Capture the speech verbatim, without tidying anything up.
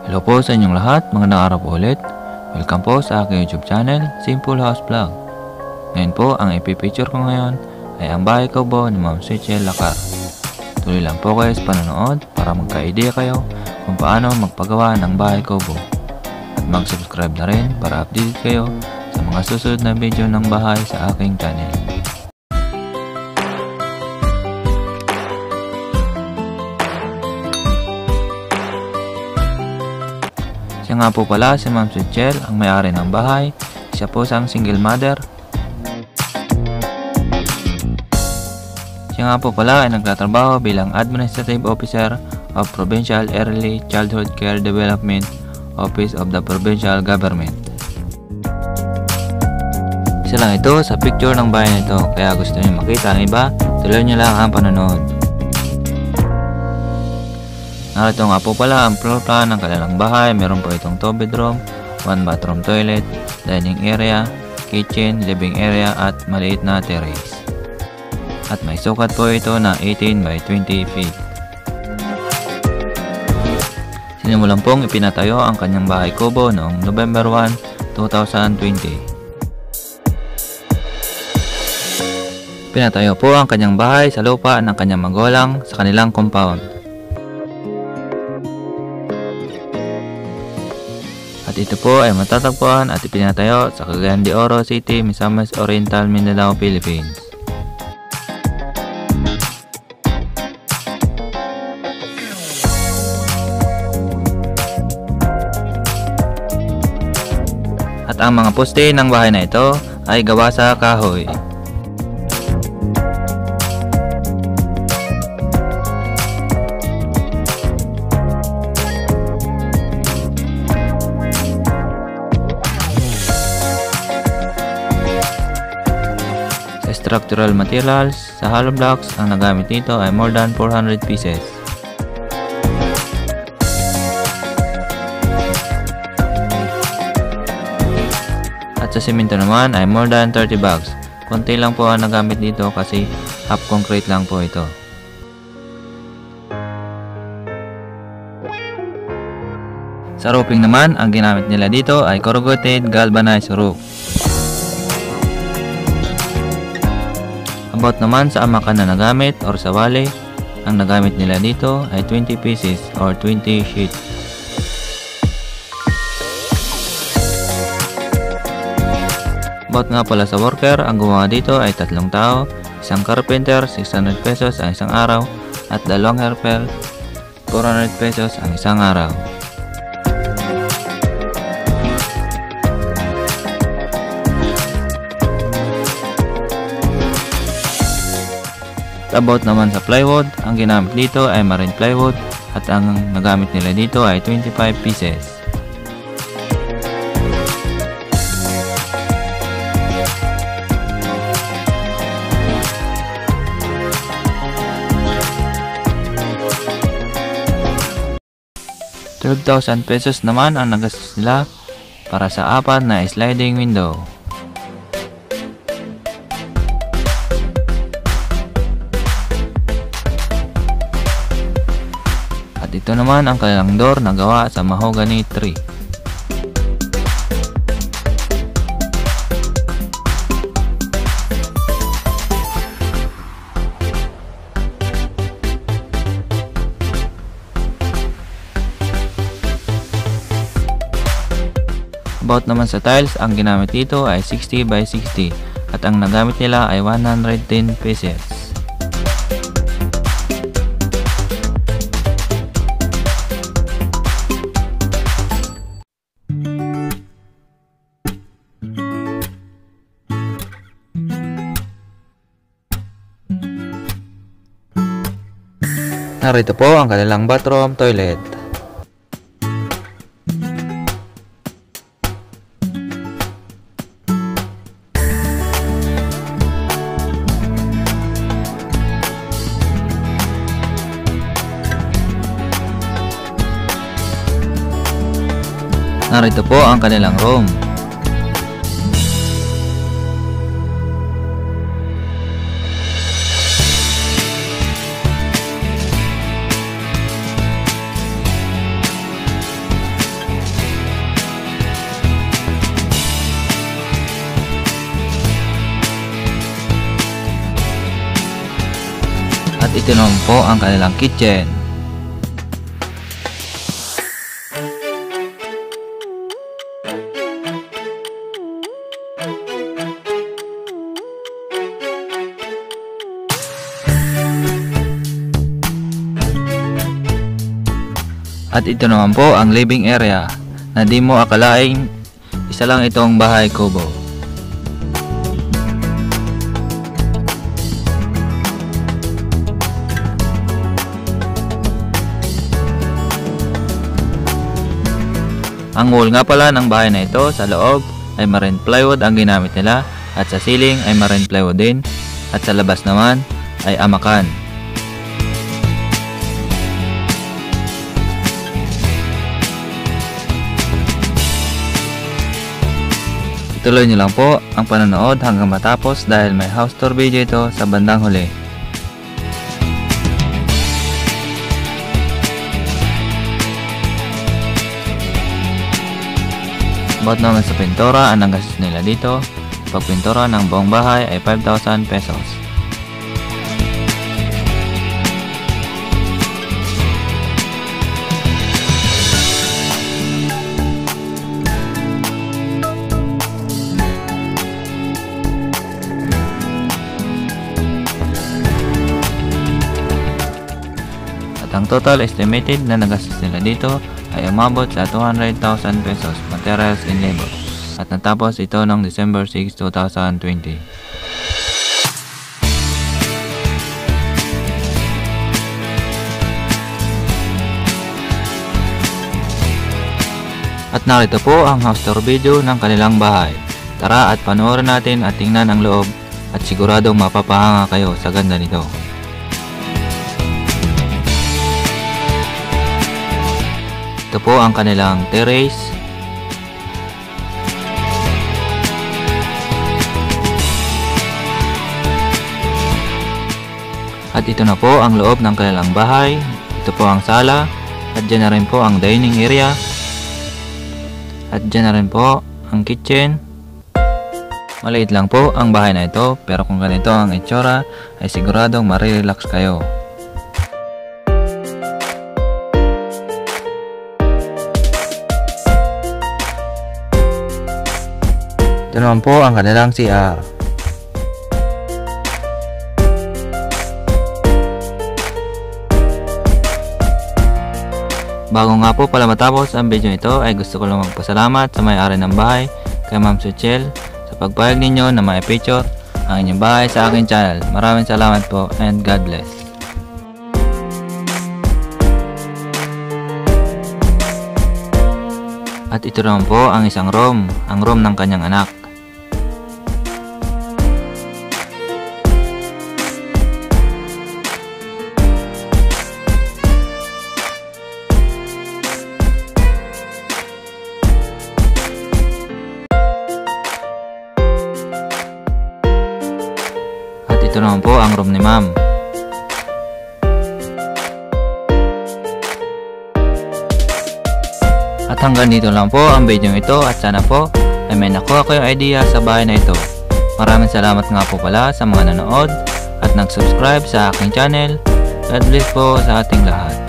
Hello po sa inyong lahat, magandang araw po ulit. Welcome po sa aking YouTube channel, Simple House Vlog. Ngayon po, ang ipipicture ko ngayon ay ang bahay kubo ni Ma'am Sichel Lacar. Tuloy lang po kayo sa panonood para magka-idea kayo kung paano magpagawa ng bahay kubo. At mag-subscribe na rin para update kayo sa mga susunod na video ng bahay sa aking channel. Siya nga po pala si Ma'am Sichel, ang may-ari ng bahay. Siya po isang single mother. Siya nga po pala ay nagtatrabaho bilang Administrative Officer of Provincial Early Childhood Care Development Office of the Provincial Government. Isa lang ito sa picture ng bahay na ito, kaya gusto niyo makita ang iba, tuloy niyo lang ang panonood. Narito nga po pala ang floor plan ng kanilang bahay. Meron po itong two bedroom, one bathroom toilet, dining area, kitchen, living area at maliit na terrace. At may sukat po ito na eighteen by twenty feet. Sinimulan pong ipinatayo ang kanyang bahay kubo noong November first, two thousand twenty. Pinatayo po ang kanyang bahay sa lupa ng kanyang magulang sa kanilang compound. At ito po ay matatagpuan at ipinatayo sa Cagayan de Oro City, Misamis Oriental, Mindanao, Philippines. At ang mga poste ng bahay na ito ay gawa sa kahoy. Structural materials sa hollow blocks, ang nagamit nito ay more than four hundred pieces. At sa simento naman ay more than thirty bags. Konti lang po ang nagamit dito kasi half concrete lang po ito. Sa roofing naman, ang ginamit nila dito ay corrugated galvanized roof. About naman sa amakan na nagamit or sa wali, ang nagamit nila dito ay twenty pieces or twenty sheets. About nga pala sa worker, ang gumawa dito ay tatlong tao, isang carpenter, six hundred pesos ang isang araw, at dalawang helper, four hundred pesos ang isang araw. About naman sa plywood, ang ginamit dito ay marine plywood at ang nagamit nila dito ay twenty-five pieces. twelve thousand pesos naman ang nagastos nila para sa apat na sliding window. At ito naman ang kanilang door na gawa sa mahogany tree. About naman sa tiles, ang ginamit dito ay sixty by sixty at ang nagamit nila ay one hundred ten pieces. Narito po ang kanilang bathroom toilet. Narito po ang kanilang room. ito naman po ang kanilang kitchen. At ito naman po ang living area na di mo akalaing isa lang itong bahay kubo. Ang wall nga pala ng bahay na ito sa loob ay marine plywood ang ginamit nila at sa ceiling ay marine plywood din at sa labas naman ay amakan. Ituloy nyo lang po ang panonood hanggang matapos dahil may house tour video ito sa bandang huli. About naman sa pintura, ang gastos nila dito sa pagpintura ng buong bahay ay five thousand pesos. Ang total estimated na nagastos nila dito ay umabot sa two hundred thousand pesos materials and labor at natapos ito noong December sixth, two thousand twenty. At narito po ang house tour video ng kanilang bahay. Tara at panoorin natin at tingnan ang loob at siguradong mapapahanga kayo sa ganda nito. Ito po ang kanilang terrace. At ito na po ang loob ng kanilang bahay. Ito po ang sala. At dyan na rin po ang dining area. At dyan na rin po ang kitchen. Maliit lang po ang bahay na ito, pero kung ganito ang itsura ay siguradong marirelax kayo. Ito naman po ang kanilang C R. Bago nga po pala matapos ang video ito ay gusto ko lang magpasalamat sa may-ari ng bahay kay Ma'am Suchel sa pagpayag ninyo na ma-feature ang inyong bahay sa aking channel. Maraming salamat po and God bless. At ito naman po ang isang room, ang room ng kanyang anak. At ito naman po ang room ni Ma'am. At hanggang dito lang po ang video ito at sana po ay may nakuha kayong idea sa bahay na ito. Maraming salamat nga po pala sa mga nanood at nag-subscribe sa aking channel. God bless po sa ating lahat.